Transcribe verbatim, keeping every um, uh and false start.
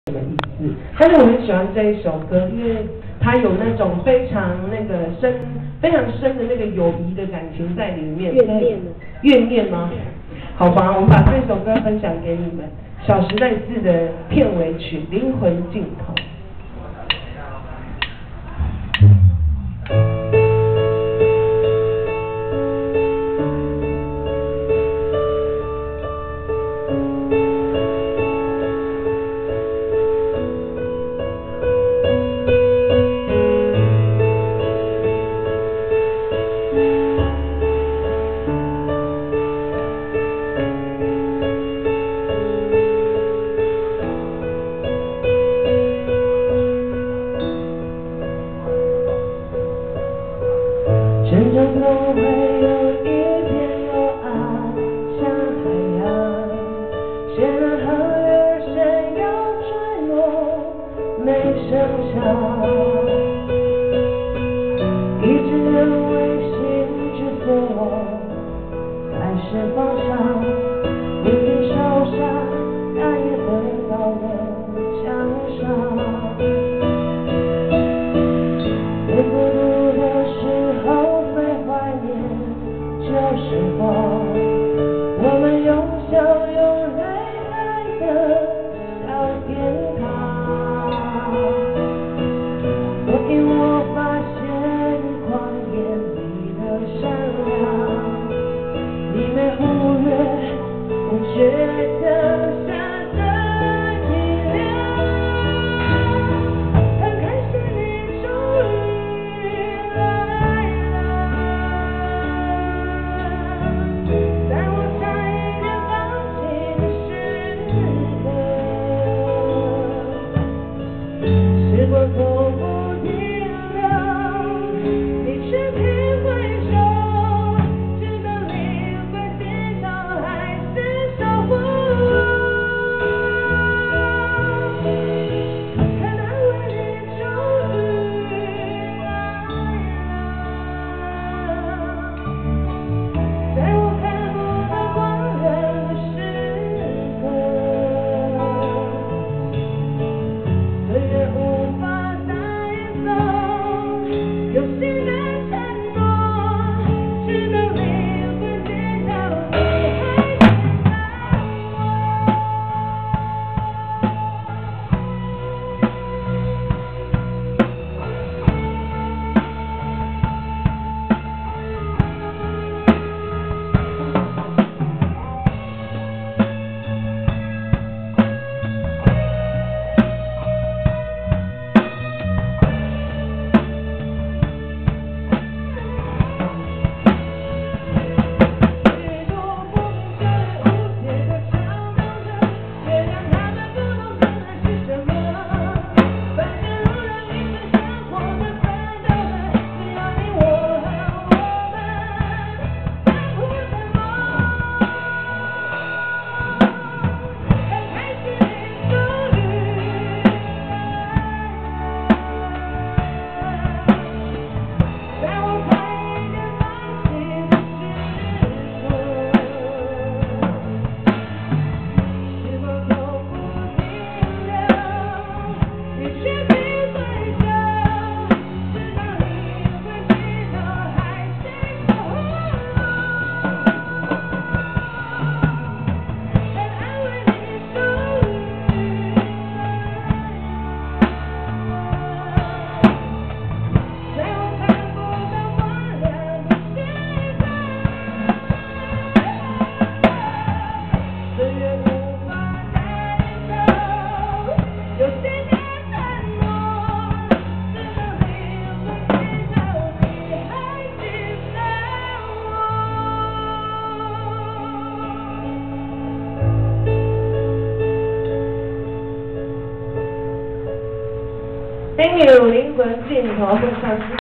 什么意思？但是我很喜欢这一首歌，因为它有那种非常那个深、非常深的那个友谊的感情在里面。 怨念呢？ 怨念吗？好吧，我们把这首歌分享给你们，《小时代四》的片尾曲《灵魂尽头》。人生总会有一天有爱像海洋，谁能和月谁要坠落没声响，一直认为心之所才是方向，明明受伤但也得到了奖赏，最孤独的时候旧时光，我们用笑用泪爱的小天堂。昨天我发现狂野里的善良，你没忽略我觉得傻的力量。很感谢你终于来了。时光从不停留，你却偏回首，直到灵魂尽头还是守护。很安慰你终于来了，在我看不到光亮的时刻，岁月无法带走有心的承诺，直到灵魂尽头你还记得Thank you， 灵魂尽头。